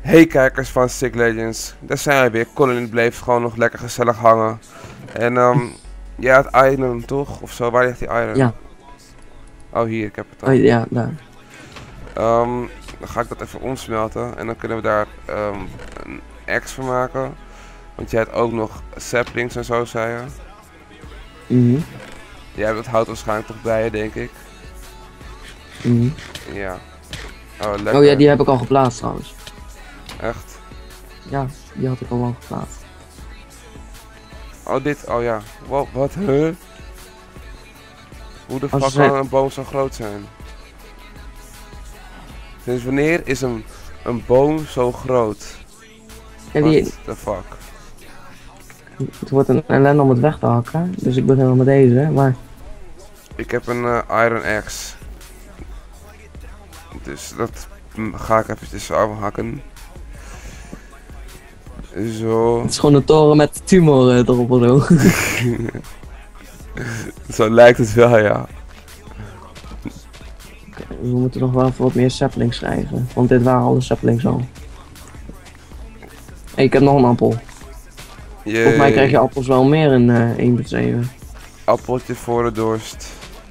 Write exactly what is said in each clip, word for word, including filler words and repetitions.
Hey kijkers van Sick Legends, daar zijn we weer. Colin bleef gewoon nog lekker gezellig hangen. En um, ja, het iron toch? Of zo, waar ligt die iron? Ja. Oh hier, ik heb het al. Oh, ja, daar. Um, dan ga ik dat even omsmelten en dan kunnen we daar um, een axe van maken. Want jij hebt ook nog saplings en zo, zei je. Mhm. Jij hebt het hout waarschijnlijk toch bij je, denk ik. Mhm. Ja. Oh, lekker. Oh ja, die heb ik al geplaatst trouwens. Echt? Ja, die had ik al wel geplaatst. Oh dit, oh ja. Wow, wat, huh? Hoe de Als fuck ze- kan een boom zo groot zijn? Sinds wanneer is een, een boom zo groot? Ja, die, What the fuck? het wordt een ellende om het weg te hakken, dus ik begin wel met deze, maar... Ik heb een uh, iron axe. Dus dat mm, ga ik eventjes afhakken. Zo. Het is gewoon een toren met tumor uh, erop of zo. Zo lijkt het wel, ja. We moeten nog wel even wat meer saplings schrijven, want dit waren alle saplings al. Hey, ik heb nog een appel. Volgens mij krijg je appels wel meer in uh, één punt zeven. Appeltje voor de dorst.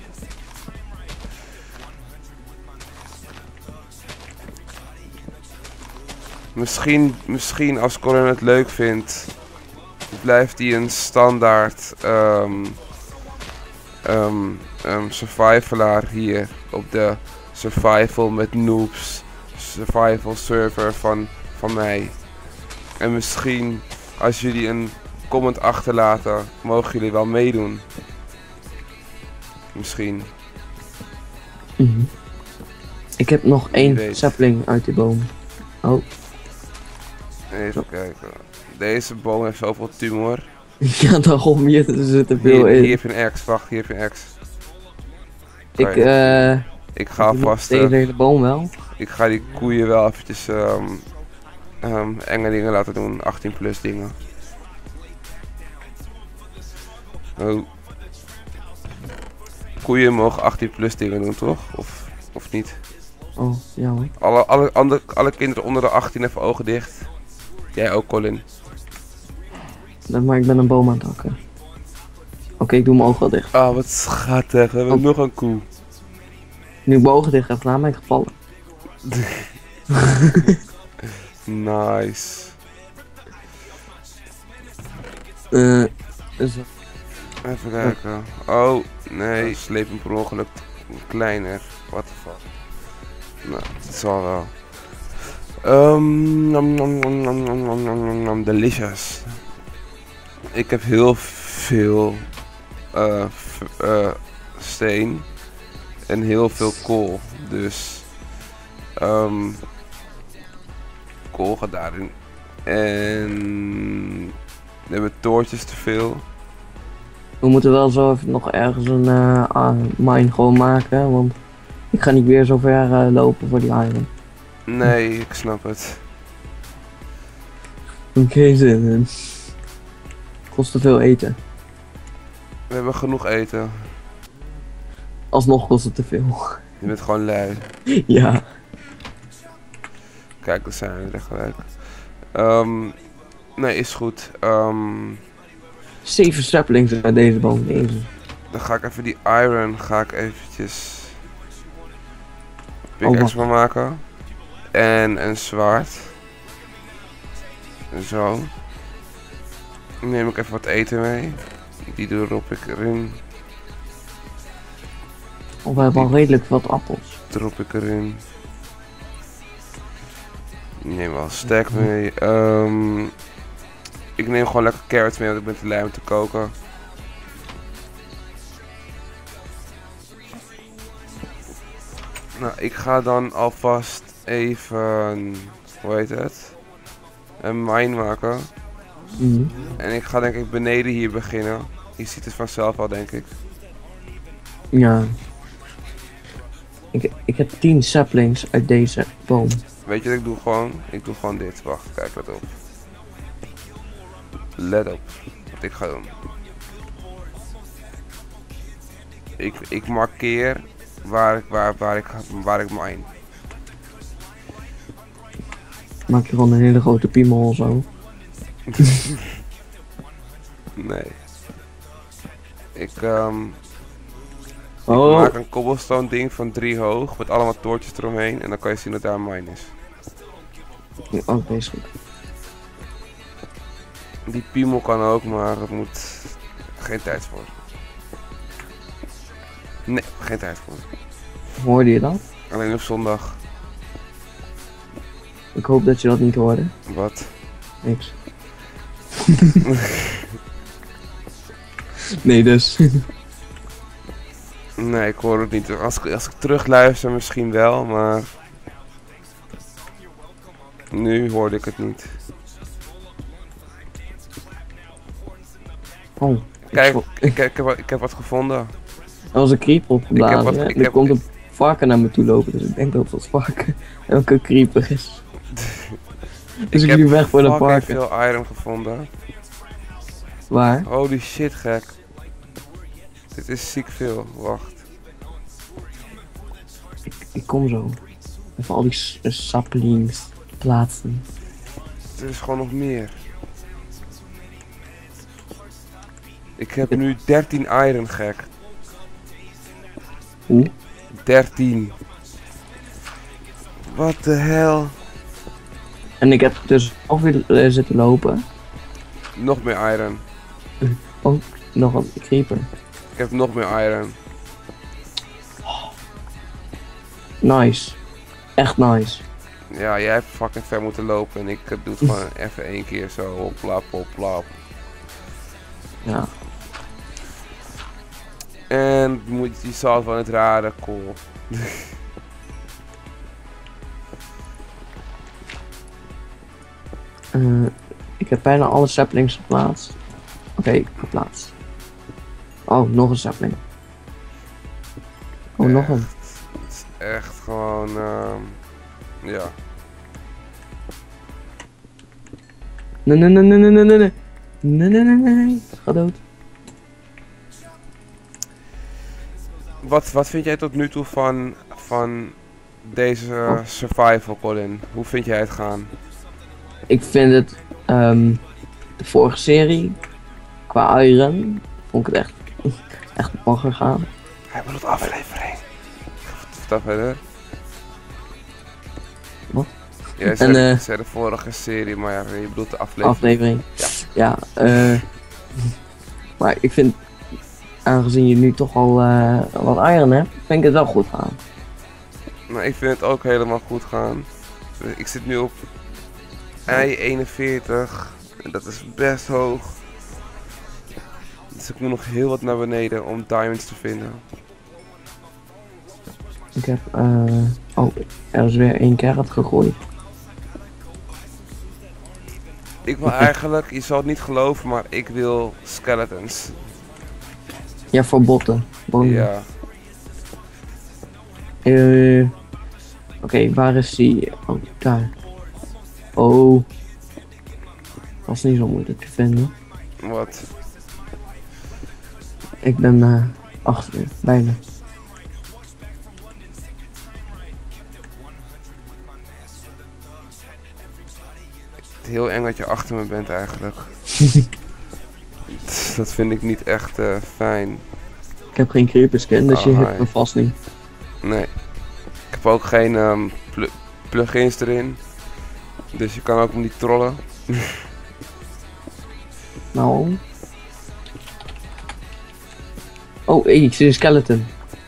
Misschien, misschien als Colin het leuk vindt, blijft hij een standaard um, um, um, survivalaar hier op de survival met noobs survival server van, van mij. En misschien als jullie een comment achterlaten, mogen jullie wel meedoen. Misschien. Mm-hmm. Ik heb nog Wie één weet. sapling uit die boom. Oh. Even kijken. Deze boom heeft zoveel tumor. Ja, daarom, je er zit te veel Hier, in. hier heb je een axe, wacht, hier heb je een axe. Ik, Kan je- eh... ik ga vast, deze uh, hele boom wel. ik ga die koeien wel eventjes um, um, enge dingen laten doen, achttien plus dingen. Oh. Koeien mogen achttien plus dingen doen, toch? Of, of niet? Oh, ja hoor. Alle, alle, andere, alle kinderen onder de achttien even ogen dicht. Jij ook, Colin. Maar ik ben een boom aan het hakken. Oké, ik doe mijn ogen wel dicht. Ah, wat schattig. We hebben Oh. nog een koe. Nu ik mijn ogen dicht heb gedaan, ben ik gevallen. Nice. Eh... dus, Even kijken. Oh, nee. Sleep hem per ongeluk kleiner. What the fuck. Nou, het zal wel. Um, nom, nom, nom, nom, nom, nom, nom, nom, nom, delicious. Ik heb heel veel uh, f- uh, steen en heel veel kool. Dus um, kool gaat daarin. En we hebben toortjes te veel. we moeten wel zo even nog ergens een eh ah, mine gewoon maken, want ik ga niet weer zo ver eh, lopen voor die iron. Nee, ik snap het. Oké, zin in. Kost te veel eten. We hebben genoeg eten. Alsnog kost het te veel. Je bent gewoon lui. Ja. Kijk, daar zijn we er gelijk. Um, nee, is goed. Um, Zeven saplings uit deze boom. Deze. dan ga ik even die iron, ga ik eventjes Oh, pickaxe van maken. En een zwaard. Zo. Dan neem ik even wat eten mee. Die drop ik erin. Oh, we hebben al redelijk wat appels. Drop ik erin. Ik neem wel een stack mee. Um, ik neem gewoon lekker carrots mee, want ik ben te lui om te koken. Nou, ik ga dan alvast even, hoe heet het? Een mine maken. Mhm. En ik ga denk ik beneden hier beginnen. Je ziet het vanzelf al, denk ik. Ja. Ik, ik heb tien saplings uit deze boom. Weet je wat ik doe gewoon? Ik doe gewoon dit. Wacht, kijk, let op. Let op wat ik ga doen. Ik, ik markeer waar ik, waar, waar ik, waar ik mine. Maak je gewoon een hele grote piemel of zo. Nee. Ik ehm Oh, maak een cobblestone ding van drie hoog met allemaal toortjes eromheen en dan kan je zien dat daar een mine is. oké, okay, is goed. Die piemel kan ook, maar het moet geen tijd voor. Nee, geen tijd voor. Hoorde je dat? Alleen op zondag. Ik hoop dat je dat niet hoorde. Wat? Niks. Nee, dus. Nee, ik hoor het niet. Als ik, als ik terugluister misschien wel, maar nu hoorde ik het niet. Oh, Kijk, ik, ik, ik, heb, ik heb wat gevonden. er was een creeper opgeblazen. wat- hè? ik Er heb- komt een varken naar me toe lopen, dus ik denk dat dat varken ook een creeper is. Dus ik, heb liep weg voor de fucking varken. veel iron gevonden. Waar? Holy shit, gek. Dit is ziek veel. Wacht. Ik kom zo. Even al die s- eh, saplings plaatsen. Er is gewoon nog meer. Ik heb nu dertien iron, gek. Hoe? dertien. Wat de hel? En ik heb dus nog weer eh, zitten lopen. Nog meer iron. Ook nog een creeper. Ik heb nog meer iron. Nice. Echt nice. Ja, jij hebt fucking ver moeten lopen en ik eh, doe het gewoon even één keer zo. Hoplap, hoplap. Ja. En moet je zal van het rare, cool. Eh, ik heb bijna alle saplings geplaatst. Oké, geplaatst. Oh, nog een sapling. Oh, nog een. Het is echt gewoon, ehm ja. Nee, nee, nee, nee, nee, nee, nee. Nee, nee, nee, nee, nee. Ga dood. Wat, wat vind jij tot nu toe van, van deze eh, Oh. survival, Colin? Hoe vind jij het gaan? Ik vind het, ehm de vorige serie, qua iron, vond ik het echt, echt bagger gaan. Hij bedoelt aflevering. Vertel verder. Wat? Jij zei, En, eh, zei de vorige serie, maar ja, je bedoelt de aflevering. Aflevering. Ja, eh maar ik vind, aangezien je nu toch al eh, wat iron hebt, vind ik het wel goed gaan. Nou, ik vind het ook helemaal goed gaan. Ik zit nu op I eenenveertig. En dat is best hoog. Dus ik moet nog heel wat naar beneden om diamonds te vinden. Ik heb, eh oh, er is weer één carrot gegooid. Ik wil eigenlijk, je zal het niet geloven, maar ik wil skeletons. Ja, voor botten. Bonen. Ja. Eh, Oké, waar is die? Oh, daar. Oh. Dat is niet zo moeilijk te vinden. Wat? Ik ben eh achter, bijna. Heel eng dat je achter me bent eigenlijk. Dat vind ik niet echt eh, fijn. Ik heb geen creeper skin, dus je Ah, hebt hi. me vast niet. Nee. Ik heb ook geen ehm, pl plugins erin. Dus je kan ook niet trollen. Nou. Oh, hey, ik zie een skeleton.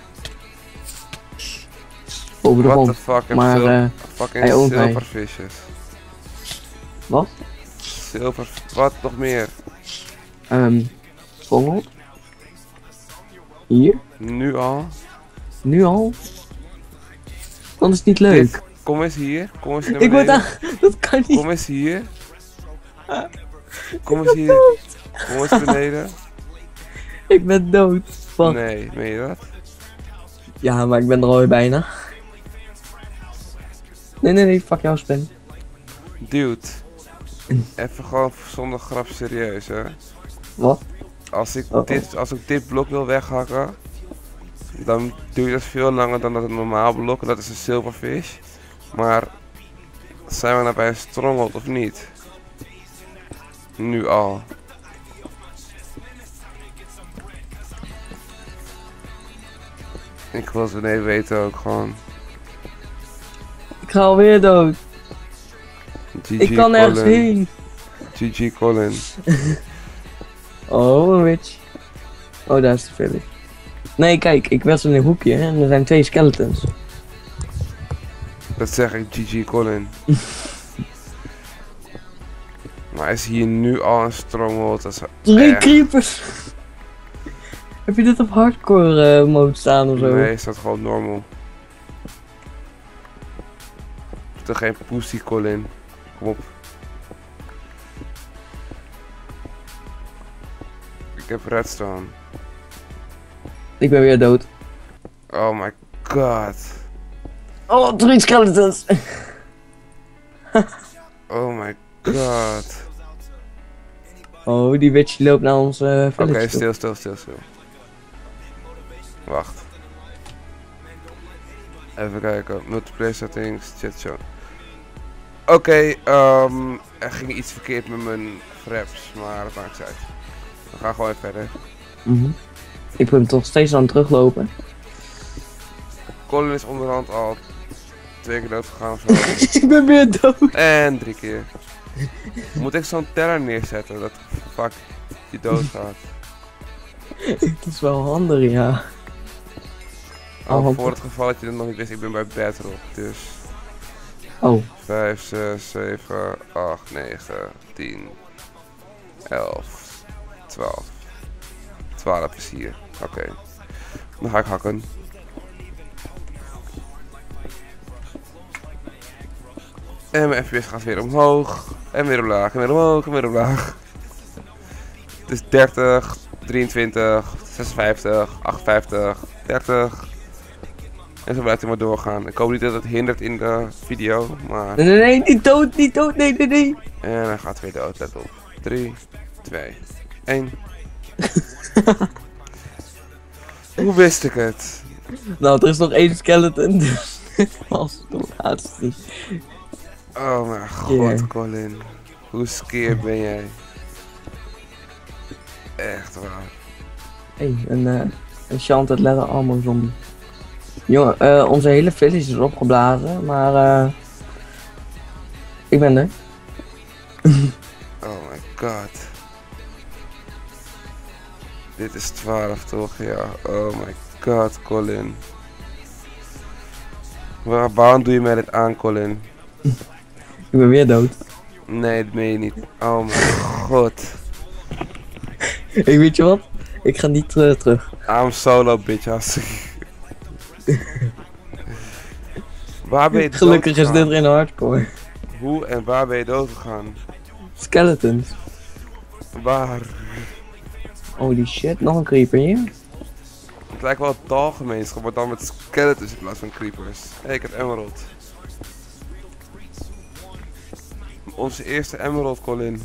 Boven de What the grond. fuck, ik heb Maar, zil- eh, fucking hij oont mij. zilvervisjes. Wat? Zilver, wat nog meer? Ehm, Vogel. Hier? Nu al? Nu al? Dan is het niet leuk. Dit, kom eens hier, kom eens naar Ik word beneden. aan... Dat kan niet. Kom eens hier. Kom eens hier. Kom eens beneden. Ik ben dood. Wacht. Nee, meen je dat? Ja, maar ik ben er alweer bijna. Nee, nee, nee, fuck jou, Spen. Dude. Even gewoon zonder grap serieus, hè. Wat? Als ik, Oh, oh. dit, als ik dit blok wil weghakken, dan duurt dat veel langer dan dat een normaal blok. En dat is een silverfish. Maar Zijn we nou bij een stronghold of niet? Nu al. Ik wil het even weten ook gewoon. Ik ga alweer dood. G G Ik kan nergens heen. G G Colin. Oh, een witch. Oh, daar is de village. Nee, kijk, ik was in een hoekje en er zijn twee skeletons. Dat zeg ik, G G Colin. Maar is hier nu al een stronghold? Dat is Drie echt... creepers! Heb je dit op hardcore uh, mode staan of zo? Nee, is dat gewoon normal. Toch geen pussy Colin. Kom op. Ik heb redstone. Ik ben weer dood. Oh my god. Oh, drie skeletons! Oh my god. Oh, die witch loopt naar ons uh, village. Oké, okay, stil, stil, stil, stil. Wacht. Even kijken. Multiplayer settings, chat show. Oké, okay, um, er ging iets verkeerd met mijn fraps, maar dat maakt niet uit. We gaan gewoon even verder. Mm -hmm. Ik ben toch steeds aan het teruglopen. Colin is onderhand al twee keer dood gegaan of zo. Ik ben weer dood. En drie keer. Moet ik zo'n teller neerzetten dat vaak je dood gaat? Dat is wel handig, ja. Oh, voor het geval dat je het nog niet wist, ik ben bij Bedrock, dus... Oh. vijf, zes, zeven, acht, negen, tien, elf, twaalf. twaalf is hier. Oké. Okay. Dan ga ik hakken. En mijn F P S gaat weer omhoog. En weer omlaag. En weer omhoog. En weer omlaag. Het is dertig, drieëntwintig, zesenvijftig, achtenvijftig, dertig. En zo blijft hij maar doorgaan. Ik hoop niet dat het hindert in de video, maar... Nee, nee, nee, niet dood, niet dood, nee, nee, nee. En hij gaat weer dood, let op. drie, twee, één. Hoe wist ik het? Nou, er is nog één skeleton, dus als het laatste niet. Oh mijn god, yeah. Colin. Hoe skeer ben jij? Echt waar. Hé, hey, een, uh, een Shanted Leather Armor zombie. Jongen, uh, onze hele village is opgeblazen, maar uh, ik ben er. Oh my god. Dit is twaalf toch? Ja. Oh my god, Colin. Waar, waarom doe je mij dit aan, Colin? Ik ben weer dood. Nee, dat meen je niet. Oh mijn god. Ik weet je wat? Ik ga niet uh, terug. I'm solo, bitch, ass. Waar ben je Gelukkig is dit geen hardcore. Hoe en waar ben je dood gegaan? Skeletons. Waar? Holy shit, nog een creeper hier. Het lijkt wel het taalgemeenschap, maar dan met skeletons in plaats van creepers. Hé, hey, ik heb emerald. Onze eerste emerald, Colin.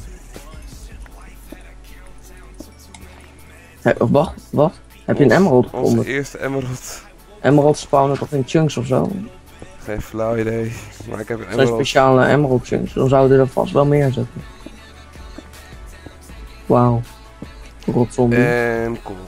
Hey, wacht, wat? Heb je een emerald gevonden? Onze eerste emerald. Emerald spawnen toch in chunks of zo? Geen flauw idee, maar ik heb een emerald. emerald. Speciale emerald chunks, dan zouden er vast wel meer zitten. Wauw. Rotzombie. En kom.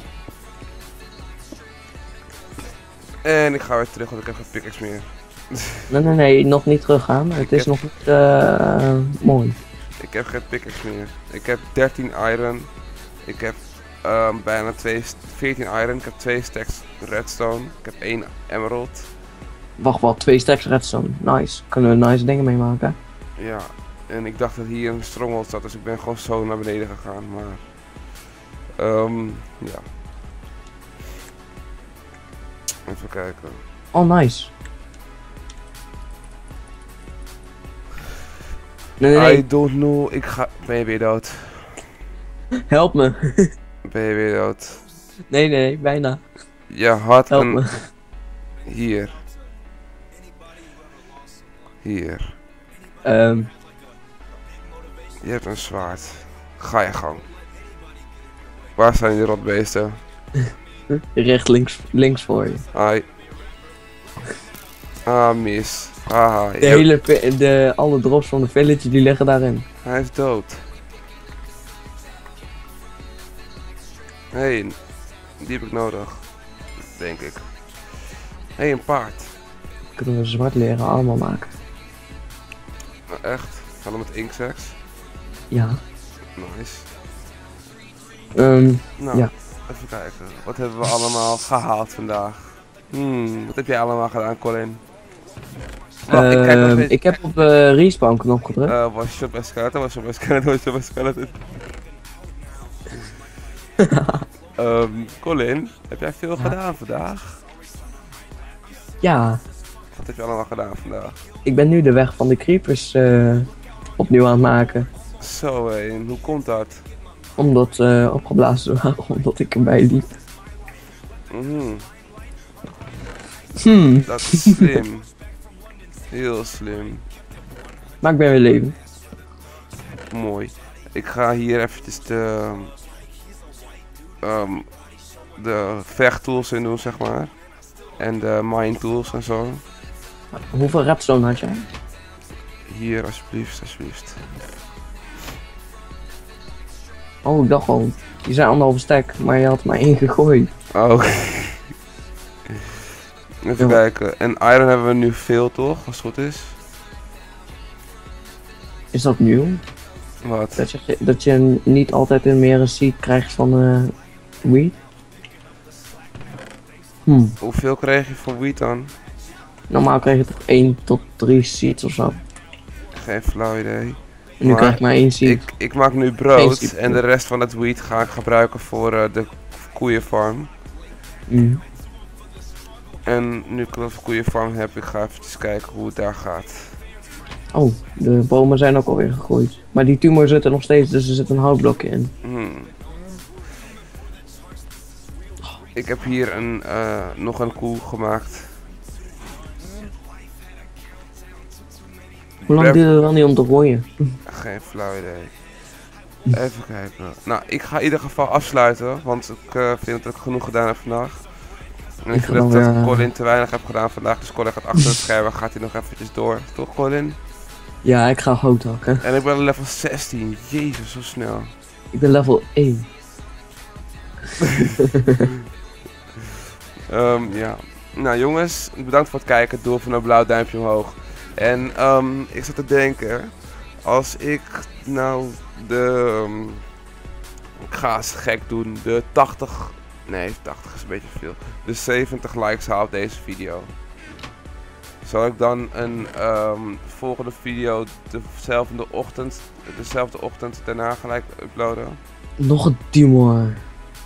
En ik ga weer terug, want ik heb geen pickaxe meer. Nee, nee, nee, nog niet teruggaan. Het ik is heb... nog niet uh, mooi. Ik heb geen pickaxe meer. Ik heb dertien iron. Ik heb um, bijna twee, veertien iron. Ik heb twee stacks redstone. Ik heb één emerald. Wacht, wat? Twee stacks redstone. Nice. Kunnen we nice dingen mee maken. Ja. En ik dacht dat hier een stronghold zat, dus ik ben gewoon zo naar beneden gegaan. Maar... Um, ja. Even kijken. Oh, nice. Nee, nee, nee. I don't know. Ik ga... Ben je weer dood? Help me. Ben je weer dood? Nee, nee, nee. Bijna. Je had Help een... me. Hier. Hier. Um. Je hebt een zwaard. Ga je gang. Waar zijn die rotbeesten? Recht links, links voor je. Hi. Ah, mis. Haha. De je- hele, vi- de, alle drops van de village die liggen daarin. Hij is dood. Hé, hey, die heb ik nodig. Denk ik. Hé, hey, een paard. Kunnen we zwart leren allemaal maken. Nou, echt? Gaan we met inksex? Ja. Nice. Ehm, Nou, Ja. even kijken. Wat hebben we allemaal gehaald vandaag? Hmm, wat heb jij allemaal gedaan, Colin? Wacht, ik kijk nog ehm, eens. ik heb op de respawn knop gedrukt. Uh, was je bij skeleton? Was je bij skeleton? Was je bij skeleton? um, Colin, heb jij veel Ja. gedaan vandaag? Ja, Wat heb je allemaal gedaan vandaag? ik ben nu de weg van de creepers eh, opnieuw aan het maken. Zo hé, en hoe komt dat? Omdat ze opgeblazen waren, omdat ik erbij liep. Mhm, Hmm, dat is slim. Heel slim. maar ik ben weer leven. Mooi. Ik ga hier eventjes de, um, de vechttools in doen, zeg maar. En de mine tools en zo. Hoeveel redstone had jij? Hier, alsjeblieft, alsjeblieft. Oh, ik dacht al. Je zei anderhalve stack, maar je had maar één gegooid. Oh. Even Ja. kijken. En iron hebben we nu veel, toch? Als het goed is. Is dat nieuw? Wat? Dat je, dat je niet altijd in meer een seed krijgt van eh weed? Hm. Hoeveel kreeg je voor wheat dan? Normaal krijg je toch één tot drie seeds of zo. Geen flauw idee. En nu Maar krijg ik maar één seed. Ik, ik maak nu brood seed. en de rest van het wheat ga ik gebruiken voor uh, de koeienfarm. Mm. En nu ik een koeienfarm heb, ik ga even kijken hoe het daar gaat. Oh, de bomen zijn ook alweer gegroeid. Maar die tumor zit er nog steeds, dus er zit een houtblokje in. Hmm. Ik heb hier een, uh, nog een koe gemaakt. Hoe lang Bref- duurt het dan niet om te gooien? Geen flauw idee. Even kijken. Nou, ik ga in ieder geval afsluiten, want ik uh, vind dat ik genoeg gedaan heb vandaag. En ik Ik vind wil dat, dan dat weer- Colin te weinig heb gedaan vandaag, dus Colin gaat achter het scherm, gaat hij nog eventjes door. Toch Colin? Ja, ik ga hout hakken. En ik ben level zestien. Jezus, zo snel. Ik ben level één. Um, ja. Nou jongens, bedankt voor het kijken. Doe even een blauw duimpje omhoog. En um, ik zat te denken, als ik nou de, um, ik ga eens gek doen, de tachtig, nee tachtig is een beetje veel, de zeventig likes haal op deze video. Zal ik dan een um, volgende video dezelfde ochtend, dezelfde ochtend daarna gelijk uploaden? Nog een tumor.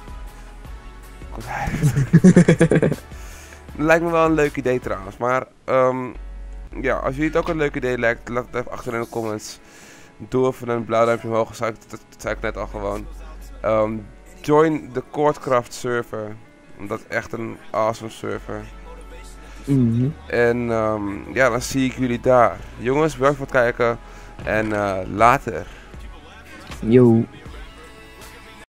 Lijkt me wel een leuk idee trouwens, maar um, ja, als jullie het ook een leuk idee lijkt, laat het even achter in de comments. Doe even een blauw duimpje omhoog, dat zei ik, dat, dat zei ik net al gewoon. Um, join de Coordcraft server, dat is echt een awesome server. Mhm. En um, ja, dan zie ik jullie daar. Jongens, bedankt voor het kijken en uh, later. Yo.